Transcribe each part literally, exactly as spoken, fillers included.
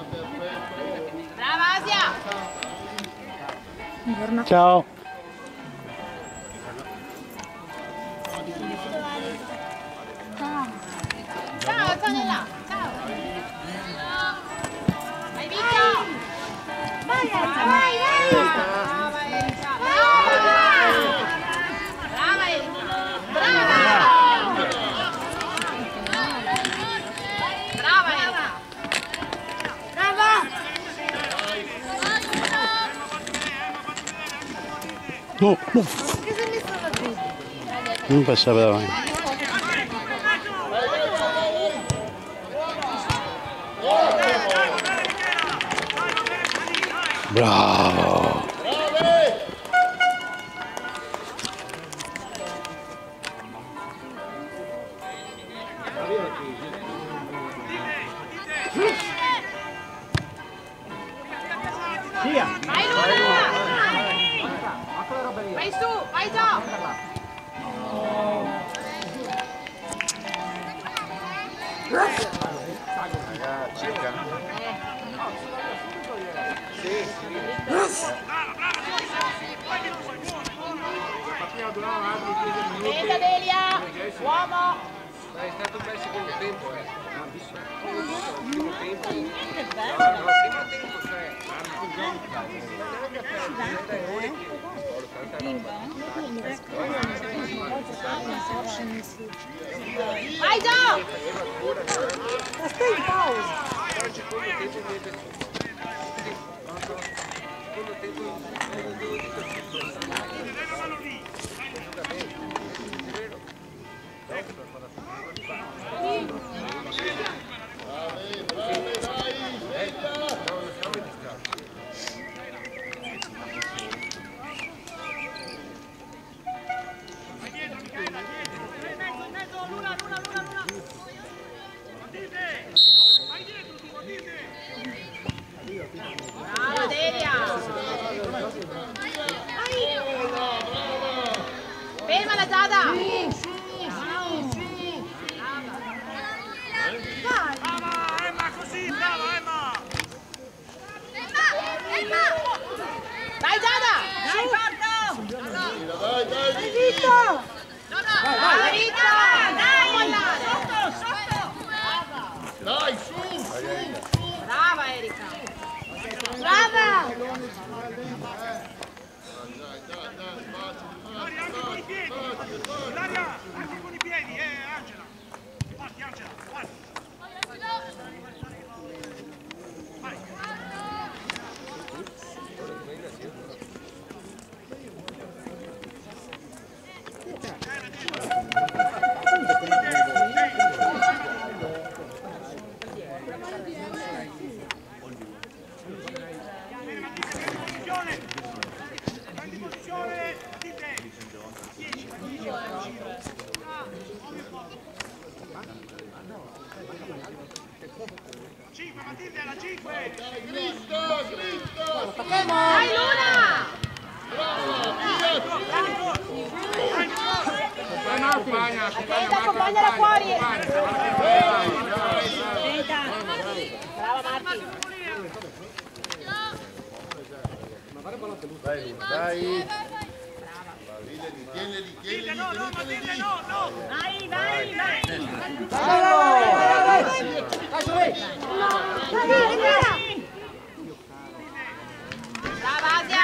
Brava Asia! Ciao! Ciao Antonella! Ciao! Vai Vito! Vai Elsa! Vai, vai! Brava Elsa! Brava! Brava Elsa! Brava! Brava Elsa! Brava! No, no! Non passava davanti. Bravo! Vai Luna! Vai su, vai già! Veda Delia! Uomo! È stato un bel secondo tempo, eh. Primo tempo. No, no, primo tempo, cioè. Vai già! Stai in pausa! Secondo tempo invece. Secondo tempo Brava Delia! Fermala Giada! Brava Emma, così, brava Emma! Dai Giada! Dai, Bardo! Dai, dai, Dai, Vito! No, no! Vai Vita! Dai! Sotto, sotto! dai, su, su! Brava Erika! Brava! Ilaria, anche con i piedi! Ilaria, anche con i piedi, eh, Angela! Parti, Angela, guarda! Vai! Prendi posizione, dite! cinque, Matilde, alla cinque! Dai, Cristo, Cristo! Dai Luna! accompagna, Attenta, accompagnala fuori! Brava Marti! Dai, dai! Tienili, tienili, No, no, Matilde, no, no! Vai, vai, vai! Brava Asia!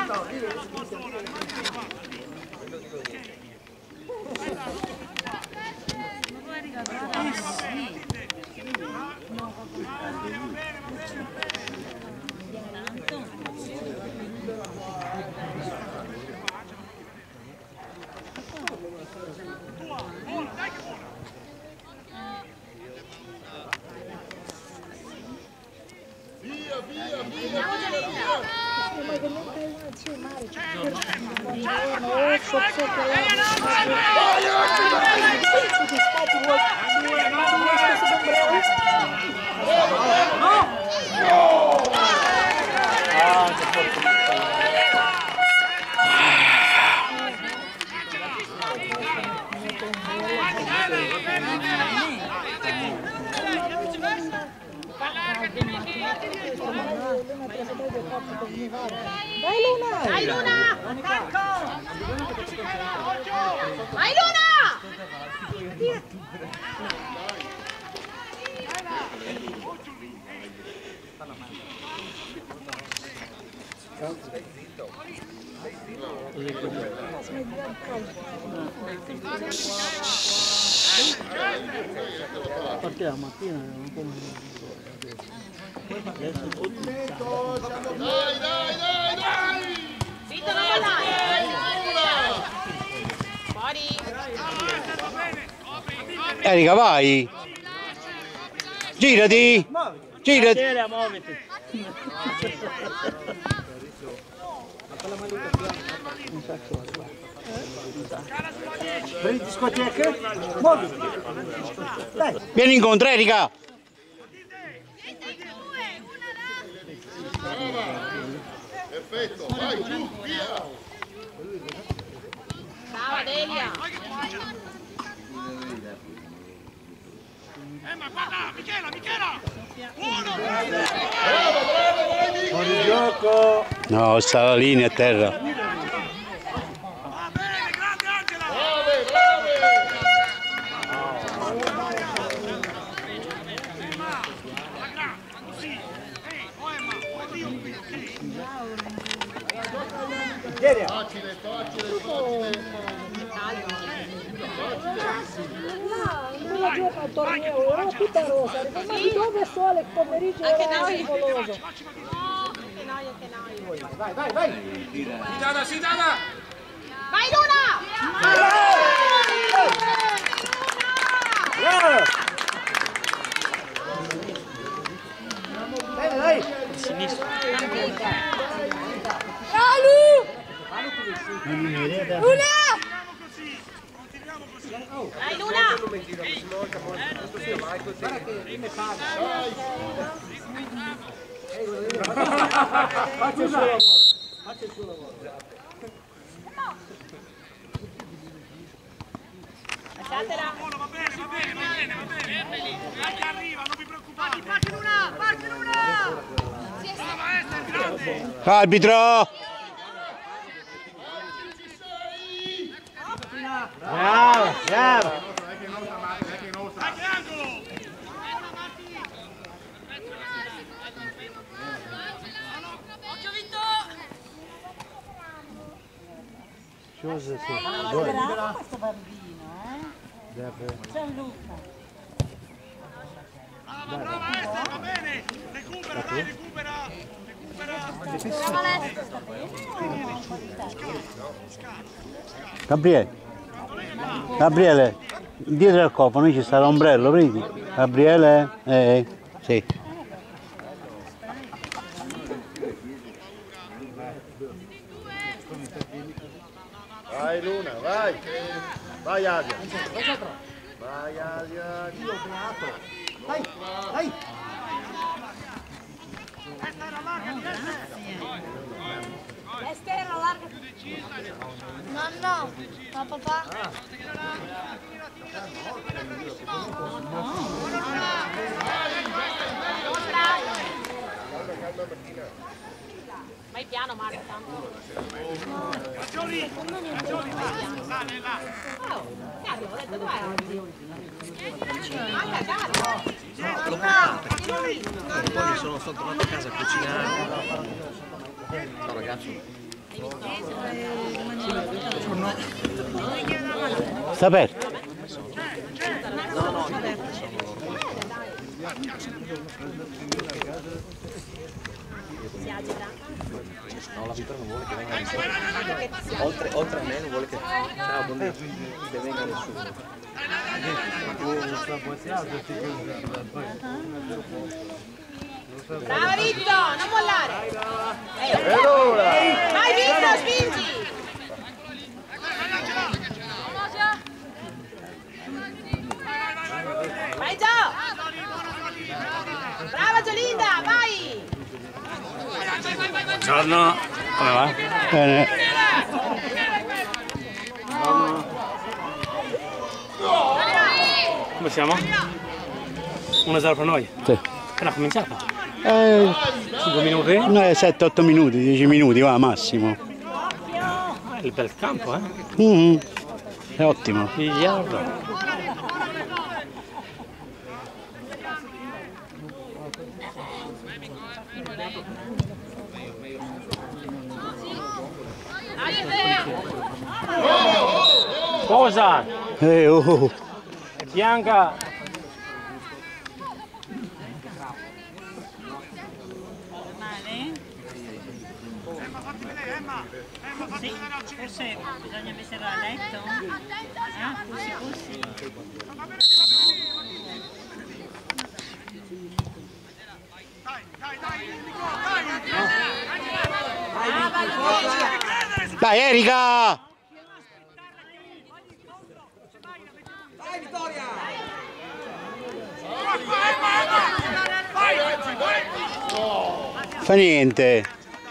via, via, via! Ma che non c'è il mare, c'è Ecco, il giorno, oh, sotto sotto, tutti stati vuoi, Allargati, Miki! Vai Luna! Vai Luna! Vai Luna! Perché la mattina è un po' Dai, dai, dai, dai! Zitto, non mollare! Fuori! Erika, vai! Girati! Girati! Sera, muoviti! Prendi discoteche? Muoviti! Dai! Vieni incontro, Erika! Perfetto, vai giù, via! Brava Delia! Eh ma guarda, Michela, Michela! Uno! Bravo, bravo, vai Michi! Fuori gioco! No, sta la linea a terra. Va bene, grande Angela! Brave, brave! Emma, la gra, così! Ehi, oh Emma, oddio qui, ok? Facile, facile, facile! Là, quella gioca al torneo, era tutta rosa, ma di dove sole il pomeriggio Anche era noi. nuvoloso. Anche noi, anche noi! Vai, vai, vai! Sidana, Sidana! Vai Luna! Dai, dai! Luna! Vai Luna! Faccia il suo lavoro! Faccia il suo lavoro! Lasciatela! Buono, va bene, va bene, va bene, va bene! Anche arriva, non vi preoccupate! Parti Luna! Parti Luna! Brava Esther, grande! Arbitro! Bravo, bravo! Anche angolo! Occhio Vitto! Cosa sei? Bravo questo bambino, eh? Gianluca. Brava, brava Esther, va bene! Recupera, dai, recupera! Recupera! Gabriele! Gabriele! Dietro al cofano ci sta l'ombrello, prendi? Gabriele? Eh, sì. Vai Luna, vai! Vai Asia! Vai Asia! Dai, dai! Esther, allargati, Esther! Esther, allargati! Nonno, ma papà? Vai piano Marco, tanto. Caccioli! Caccioli, sale là! Oh, Carlo, ho detto dov'è oggi? Manca Carlo! Caccioli! Poi sono, sono tornato a casa a cucinare. Ciao ragazzi. Sta aperto. No, no, Si agita? no, la Vittoria non vuole che venga nessuno. Oltre, oltre a me non vuole che... Ciao, buongiorno. Che venga nessuno. Brava Vitto, non mollare! Eh, vai Vitto, spingi! Vai Gio! Brava Giolinda, vai! Buongiorno, come va? Bene. Come siamo? uno a zero per noi? Sì. Appena cominciato? Eh, cinque minuti? no, sette otto minuti, dieci minuti, va, massimo. Il bel campo, eh? Mm, è ottimo. Biliardo. Cosa? Eh, oh. Bianca. Sì, forse bisogna metterlo a letto. Eh? Pussi, pussi. Dai Erika! Vai Vittoria! Fa niente.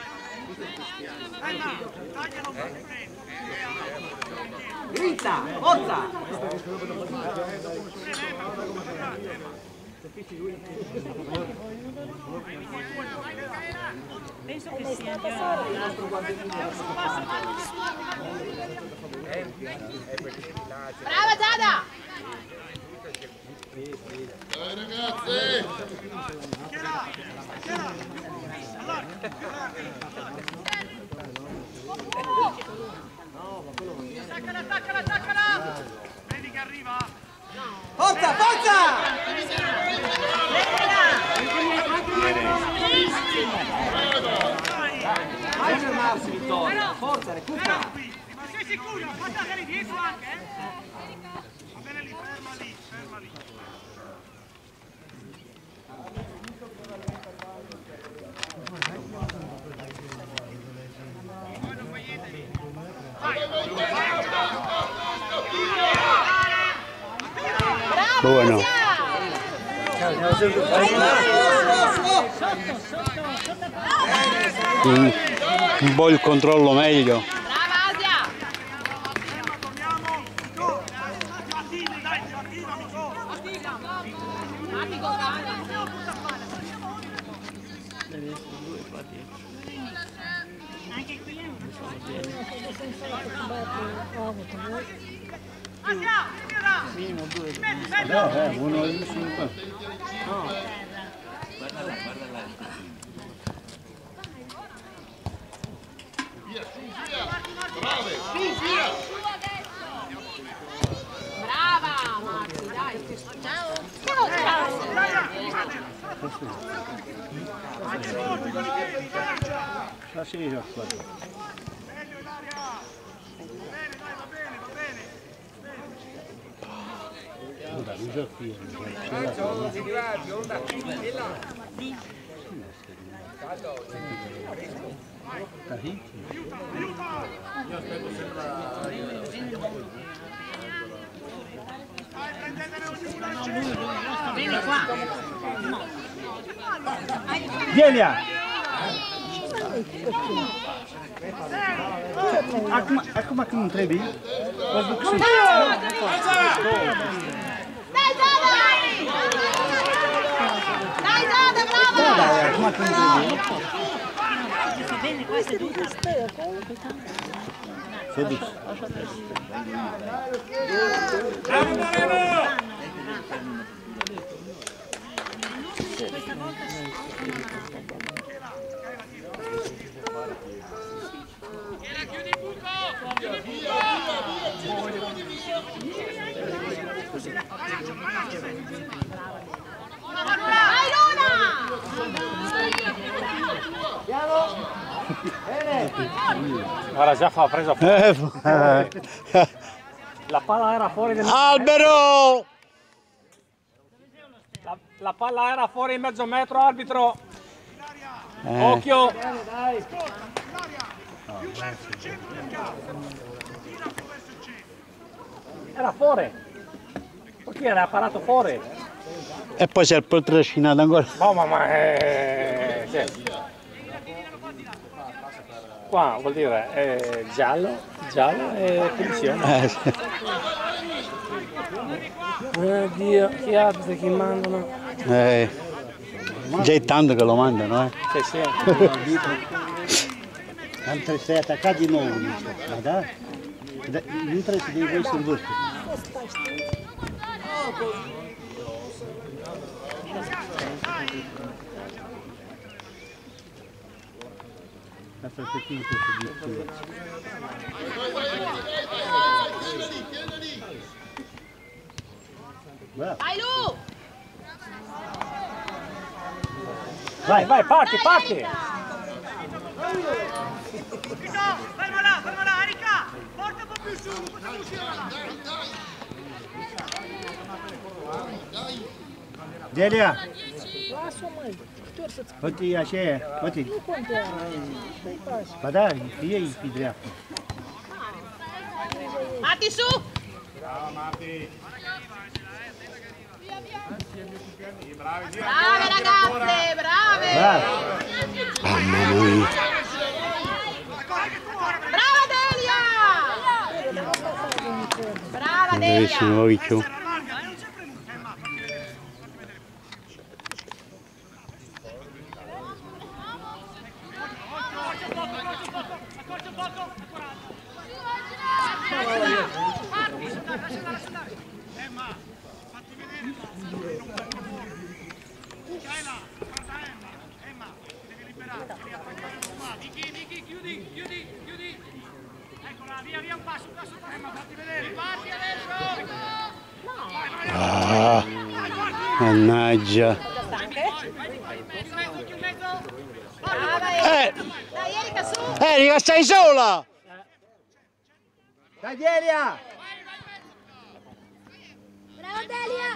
Grinta! Forza! Penso che sia Brava Giada! Dai ragazzi! Attaccala, attaccala, attaccala! Vedi che arriva? Forza, forza! Vai fermarsi Vittoria! Forza, recupera! Ma sei sicuro? Guarda lì dietro anche, eh? Va bene lì, ferma lì, ferma lì. Buono. Un, un po' il controllo meglio. Brava Asia! Torniamo, Nico! Attiva, dai, attiva, Nico! Fatti con calma! anche qui è un Asia, tira! Minimo due. Metti, metti! No, eh, uno e cinque. Via, su, via! Brave! Su, via! Brava Marti, dai! Ciao! Ciao! Anche forti con i piedi, Francia! Ah, sì, ho fatto. Meglio in aria! Bene, dai, va bene, va bene! Guarda, non c'ho qui. Dai, prendetene ognuno al centro! Vieni qua. Vieni! Acum, acum când îmi trebuie, vă duc sus. Dai Giada! Dai Giada, brava! Da, acum când îmi trebuie. Si vede qua seduta. Sedus. Bravo Moreno! Questa volta sì. Vai Luna! Guarda, già fa, ha preso fuori. Eh, La palla era fuori del... Albero! La, la palla era fuori in mezzo metro, arbitro. Eh, Occhio. Più verso il centro del campo! Tira più verso il centro! Era fuori. Perché era parato fuori. e poi si è patrocinato ancora. Oh mamma, eh, sì. Qua vuol dire eh, giallo, giallo e punizione. Eh, sì. Oh Dio, chi arbitri, chi mandano? Eh. Già è tanto che lo mandano, eh. Sì, sì. Mentre stai attaccati di nuovo, ma dai. Mentre si deve essere brutto. Aspettatino questo di più. Vai Lu! Vai, vai, parti, parti! Ferma là, ferma là, Erika! Porta un po' più su, facciamo uscire là! Delia, Lasă-o, măi. Uite să-ți uite așa, uite. nu contează. Stai pas. Ba da, fie e pe dreapta. Matti su! Brave ragazze, brave! Bravo. Mamma mia. Brava Delia! Brava Delia! Bellissimo Vicchio. Chiudi, chiudi, chiudi. Eccola, via, via un passo, un passo, Emma, fatti vedere. Riparti adesso. Ah, mannaggia. Brava Eh, Dai Erika su! Erika, stai sola! Dai, Delia! Brava Delia!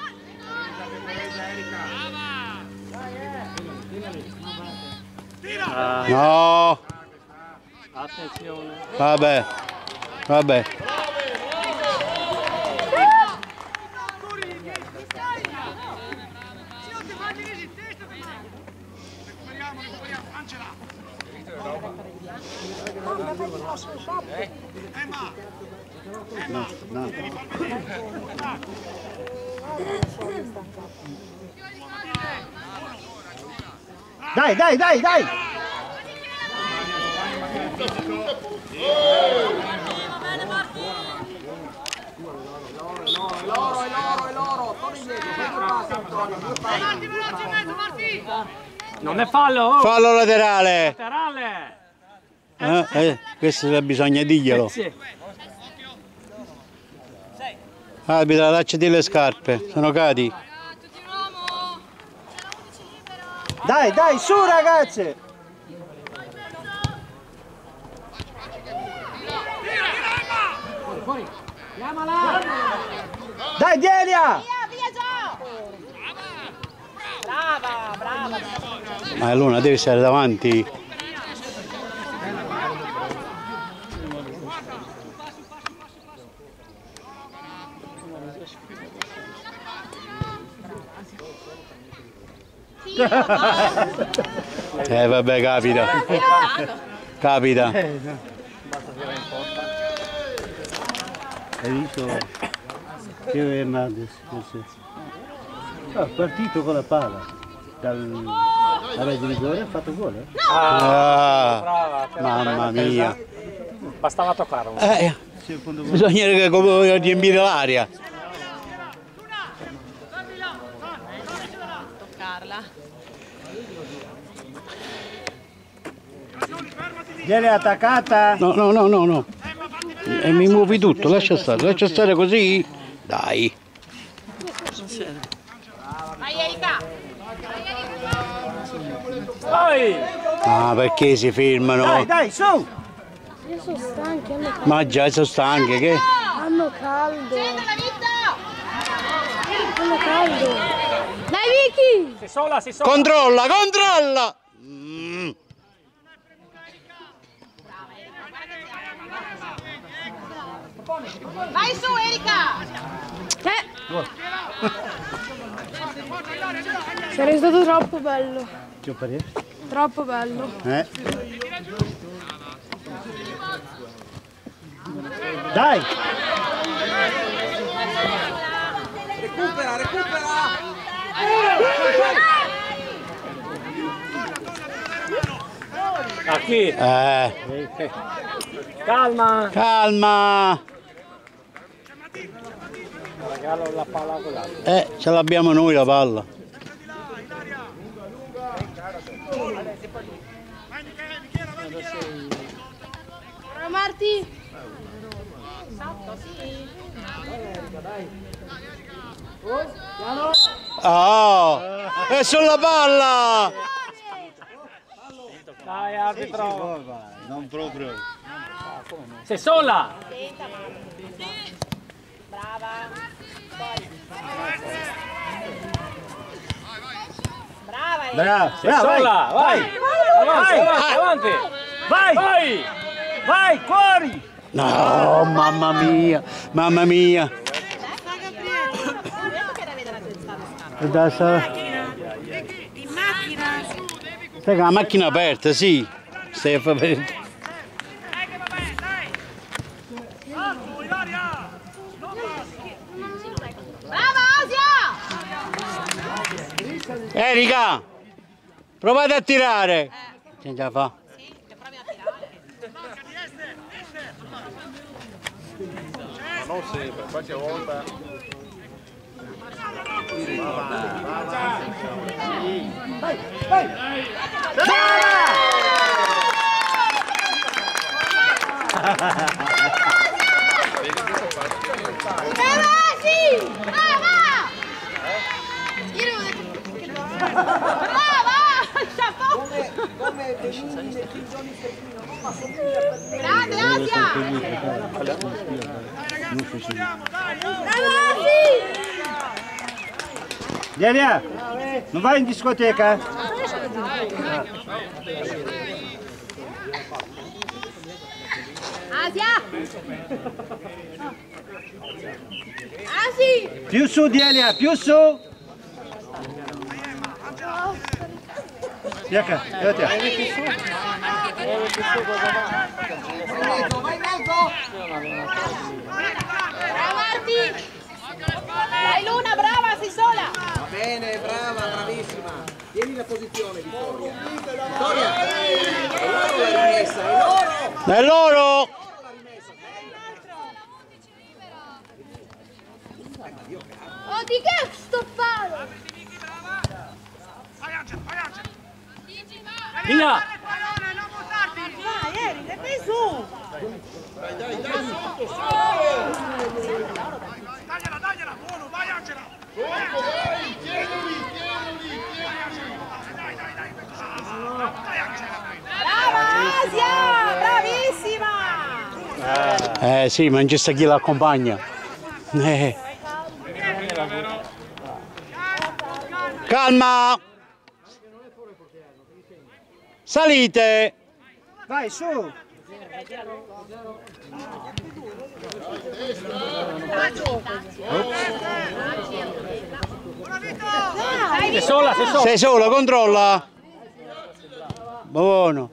No! Attenzione. Vabbè, vabbè. Recuperiamo, recuperiamo, Angela. Mamma, mai di lasă în șapte. Emma. No, no. Dai, dai, dai, dai! Loro, è loro, è loro, torna indietro, fai due passi Antonio, due passi. Marti, veloce in mezzo, Marti. Non è fallo! Oh. Fallo laterale! Laterale! Eh, eh, questo bisogna dirglielo. Sì. Arbitra, lasciati le scarpe, sono cadi. Dai, dai, su ragazze! Dai, Delia! Via, via già! Brava, brava! Ma Luna devi stare davanti. Eh vabbè, capita. Capita. Hai visto? Teo Hernandez. Ha partito con la palla. Dal... Vabbè, di rigore ha fatto gol, eh? Ah, Brava, mamma mia. Bastava toccarlo. Eh, bisogna che come riempire l'aria. Toccarla. Vieni attaccata? No, no, no, no, no. E mi muovi tutto, lascia stare, lascia stare così. Dai. Vai Erika! Vai! Ah, perché si fermano? Dai, dai, su! Io sono stanchi, hanno caldo. Ma già sono stanche, che? Hanno caldo. Scende la vita! Hanno caldo. Dai Vicky! Sei sola, sei sola! Controlla, controlla! Mm. Vai su Erika! Eh. Sarebbe stato troppo bello. Che parere? Troppo bello. Eh? Dai! Recupera, recupera! A chi? Eh. Calma. Calma. Regalo la palla con l'altro. Eh, ce l'abbiamo noi la palla. Bravo Marti! Esatto, sì. Oh! E sulla palla! Dai arbitro. Non proprio. Sei sola. Brava. Brava. Brava, Sei brava, sola. Vai. Avanti, avanti, avanti. Vai! Vai. Vai, fuori. No, mamma mia, mamma mia. Da sa... In macchina. Stai con la macchina aperta, sì. Stai a fare... Dai che va bene, dai! Alto, Ilaria! Non basta! Brava Asia! Erika! Provate a tirare! Ce la fa? Sì, che provi a tirare. Manca di Ester! Ester! Ma non sempre, qualche volta. Brava sì! Brava! Io non ho detto che brava! Grande Asia! Brava sì! Delia, non vai in discoteca? Asia! Asi! Più su Delia, più su! Vieni, vieni. Brava Marti! Dai Luna, brava, sei sola! Va bene, brava, bravissima. Tieni la posizione, Vittoria. Vittoria! È loro la rimessa, è loro! È loro! Oh, di che sto palo? Vai Angela, vai Angela! Via! Pallone, non buttarti! Vai, Erika, vai su! Dai, dai, dai, sotto, sotto! Tagliala, tagliala! Buono, vai Angela! Sotto, vai! Tienili, tienili, tienili! Dai, dai, dai! Vai Angela! Brava Asia! Bravissima! Eh sì, ma non c'è sta chi l'accompagna. Eh. Calma! Salite! Vai, su! Sei sola, sei sola. Sei sola, controlla! Buono!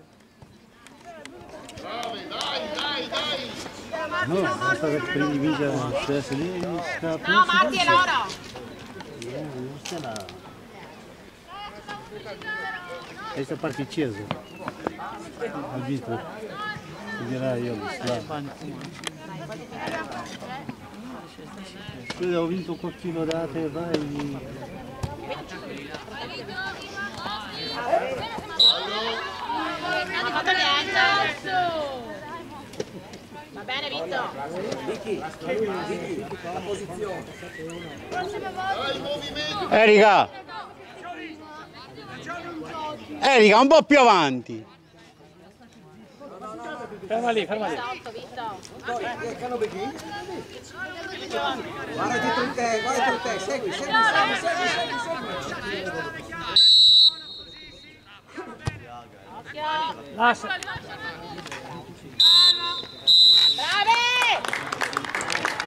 No, basta che prendi vita a sinistra. No, Marti è loro! Questa parte accesa. Ha visto? Vedrai io lo slavo. Scusa, ho vinto un coccino date, vai. Non fatto niente! Va bene, Vitto! Vicky, Vicky, la posizione. Dai, movimento! Erika! Erika, un po' più avanti. Ferma lì, ferma lì. Sotto, Vitto! Guarda dietro di te, guarda dietro di te, segui, segui, segui, segui, segui, segui. Lascia.